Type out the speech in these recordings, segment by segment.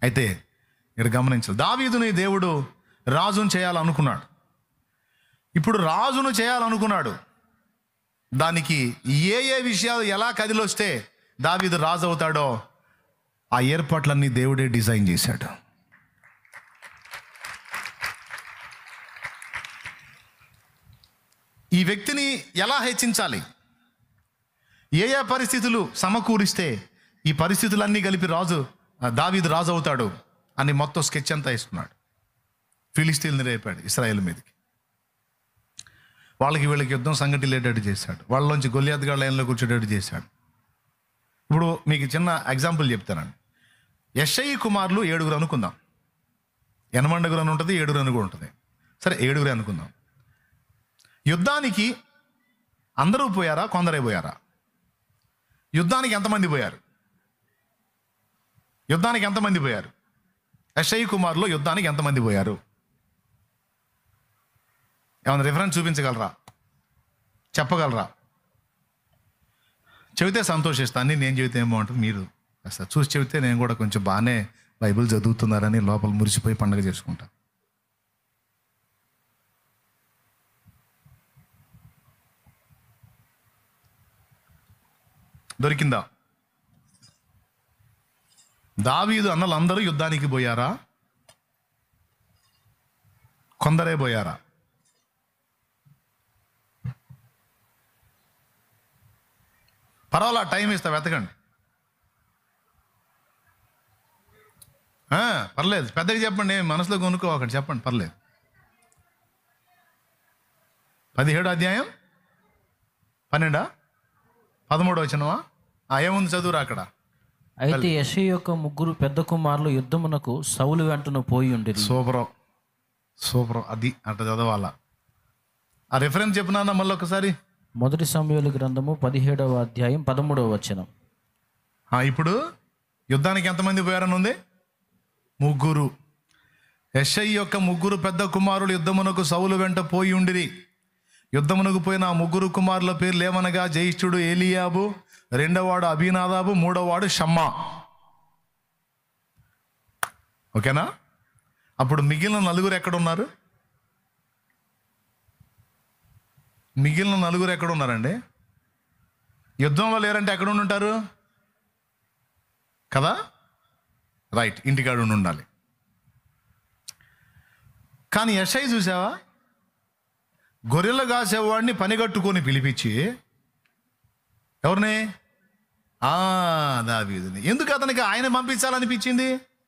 అయితే ఇక్కడ గమనించాలి, దావీదుని దేవుడు రాజును చేయాలనుకున్నాడు. ఇప్పుడు రాజును చేయాలనుకున్నాడు, దానికి ఏ ఏ విషయాలు ఎలా కదిలొస్తే దావీదు రాజు అవుతాడో ఆ ఏర్పాట్లన్నీ దేవుడే డిజైన్ చేశాడు. ఈ వ్యక్తిని ఎలా హెచ్చించాలి, ఏ ఏ పరిస్థితులు సమకూరిస్తే ఈ పరిస్థితులన్నీ కలిపి దావీదు రాజు అవుతాడు అని మొత్తం స్కెచ్ అంతా ఇస్తున్నాడు. ఫిలిస్తీన్లు రేపాడు ఇశ్రాయేల్ మీదకి, వాళ్ళకి వీళ్ళకి యుద్ధం సంఘటిల్లేటట్టు చేశాడు, వాళ్ళలోంచి గొల్లియాత్ గాడి లైన్లో కూర్చోటట్టు చేశాడు. ఇప్పుడు మీకు చిన్న ఎగ్జాంపుల్ చెప్తానండి. యెషయి కుమారులు 7 అనుకుందాం. ఎనమండుగురు అని ఉంటుంది, 7 అని కూడా ఉంటుంది. సరే 7 అనుకుందాం. యుద్ధానికి అందరూ పోయారా, కొందరే పోయారా? యుద్ధానికి ఎంతమంది పోయారు? యుద్ధానికి ఎంతమంది పోయారు? యెషయి కుమారులు యుద్ధానికి ఎంతమంది పోయారు? ఏమైనా రిఫరెన్స్ చూపించగలరా, చెప్పగలరా? చెబితే సంతోషిస్తాను. నేను చెబితే ఏం బాగుంటుంది, మీరు అసలు చూసి చెబితే నేను కూడా కొంచెం బాగానే బైబిల్ చదువుతున్నారని లోపల మురిసిపోయి పండగ చేసుకుంటా. దొరికిందా? దావీదు అన్నలందరూ యుద్ధానికి పోయారా, కొందరే పోయారా? పర్వాలా, టైం ఇస్తా, వెతకండి. పర్లేదు, పెద్దగా చెప్పండి, మనసులో కొనుక్కోకండి, చెప్పండి, పర్లేదు. 17వ అధ్యాయం 12, 13 వచనమా? ఏముంది, చదువురా అక్కడ. అయితే యెషయి యొక్క 3 పెద్ద కుమారులు యుద్ధమునకు సౌలు వెంటను పోయి ఉండి. సూపర్ అది అట్ట చదవాలా. ఆ రిఫరెన్స్ చెప్పినా మళ్ళీ ఒకసారి. 1 సమూయేలు గ్రంథము 17వ అధ్యాయం 13వ వచనం. ఇప్పుడు యుద్ధానికి ఎంతమంది పోయారని ఉంది? 3. యెషయి యొక్క 3 పెద్ద కుమారులు యుద్ధమునకు సౌలు వెంట పోయి ఉండిరి. యుద్ధమునకు పోయిన ఆ 3 కుమారుల పేర్లు ఏమనగా, జ్యేష్ఠుడు ఏలియాబు, 2వాడు అబీనాదాబు, 3వాడు షమ్మా. ఓకేనా? అప్పుడు మిగిలిన 4 ఎక్కడున్నారు? మిగిలిన 4 ఎక్కడున్నారండి? యుద్ధంలో లేరంటే ఎక్కడ ఉంటారు కదా? రైట్, ఇంటికాడ ఉండాలి. కానీ యెషయి చూసావా, గొర్రెలు కాసేవాడిని పనిగట్టుకొని పిలిపించి, ఎవరిని? దావీదుని. ఎందుకు అతనికి ఆయన పంపించాలనిపించింది?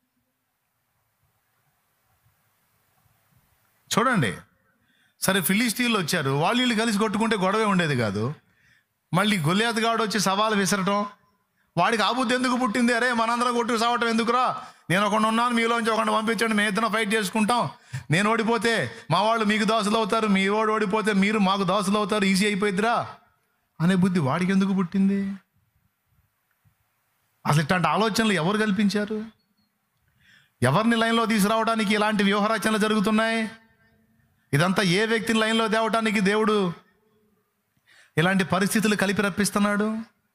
చూడండి. సరే, ఫిలిస్తీన్లు వచ్చారు, వాళ్ళు కలిసి కొట్టుకుంటే గొడవే ఉండేది కాదు. మళ్ళీ గొల్లియాత్ గాడు వచ్చి సవాలు విసరటం, వాడికి ఆ బుద్ధి ఎందుకు పుట్టింది? అరే, మనందరం కొట్టుకు సావటం ఎందుకురా, నేను ఒకడు ఉన్నాను, మీలోంచి ఒకటి పంపించండి, మేము ఇద్దరం ఫైట్ చేసుకుంటాం, నేను ఓడిపోతే మా వాళ్ళు మీకు దాసులు అవుతారు, మీ వాడు ఓడిపోతే మీరు మాకు దాసులు అవుతారు, ఈజీ అయిపోయిద్దిరా అనే బుద్ధి వాడికి ఎందుకు పుట్టింది? అసలు ఇట్లాంటి ఆలోచనలు ఎవరు కల్పించారు? ఎవరిని లైన్లో తీసుకురావడానికి ఇలాంటి వ్యూహరచనలు జరుగుతున్నాయి? ఇదంతా ఏ వ్యక్తిని లైన్లో తేవటానికి దేవుడు ఇలాంటి పరిస్థితులు కలిపి రప్పిస్తున్నాడు?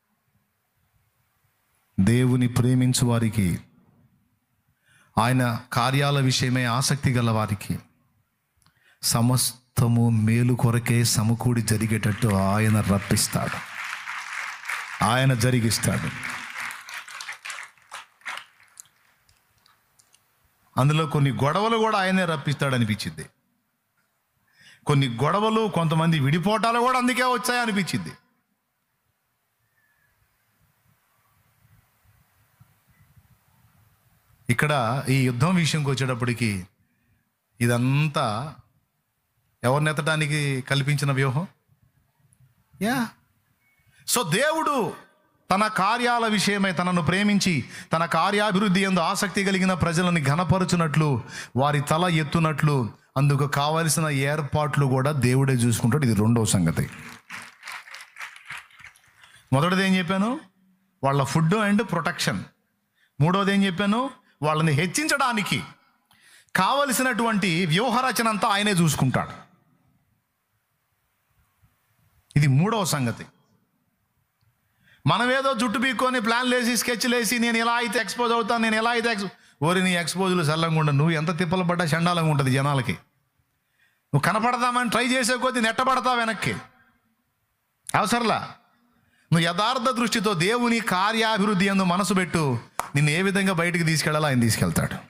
దేవుని ప్రేమించు వారికి, ఆయన కార్యాల విషయమై ఆసక్తి గల వారికి సమస్తము మేలు కొరకే సమకూడి జరిగేటట్టు ఆయన రప్పిస్తాడు, ఆయన జరిగిస్తాడు. అందులో కొన్ని గొడవలు కూడా ఆయనే రప్పిస్తాడు అనిపించింది. కొన్ని గొడవలు, కొంతమంది విడిపోటాలు కూడా అందుకే వచ్చాయి అనిపించింది. ఇక్కడ ఈ యుద్ధం విషయంకి వచ్చేటప్పటికి ఇదంతా ఎవరిని ఎత్తడానికి కల్పించిన వ్యూహం? సో దేవుడు తన కార్యాల విషయమై తనను ప్రేమించి తన కార్యాభివృద్ధి యందు ఆసక్తి కలిగిన ప్రజలను ఘనపరచునట్లు, వారి తల ఎత్తునట్లు, అందుకు కావలసిన ఏర్పాట్లు కూడా దేవుడే చూసుకుంటాడు. ఇది 2వ సంగతి. మొదటిది ఏం చెప్పాను? వాళ్ళ ఫుడ్ అండ్ ప్రొటెక్షన్. 3వది ఏం చెప్పాను? వాళ్ళని హెచ్చించడానికి కావలసినటువంటి వ్యూహరచన అంతా ఆయనే చూసుకుంటాడు. ఇది 3వ సంగతి. మనమేదో జుట్టు పీక్కొని ప్లాన్లు వేసి స్కెచ్లు వేసి నేను ఎలా అయితే ఎక్స్పోజ్ అవుతాను, నేను ఎలా అయితే ఓరి నీ ఎక్స్పోజులు చల్లంగా ఉండదు. నువ్వు ఎంత తిప్పలు పడ్డా చండాలంగా ఉంటుంది జనాలకి. నువ్వు కనపడదామని ట్రై చేసే కొద్దీ నెట్టబడతావు వెనక్కి. అవసరంలా. నువ్వు యథార్థ దృష్టితో దేవుని కార్యాభివృద్ధి యందు మనసు పెట్టు. నిన్ను ఏ విధంగా బయటికి తీసుకెళ్ళాలో ఆయన తీసుకెళ్తాడు.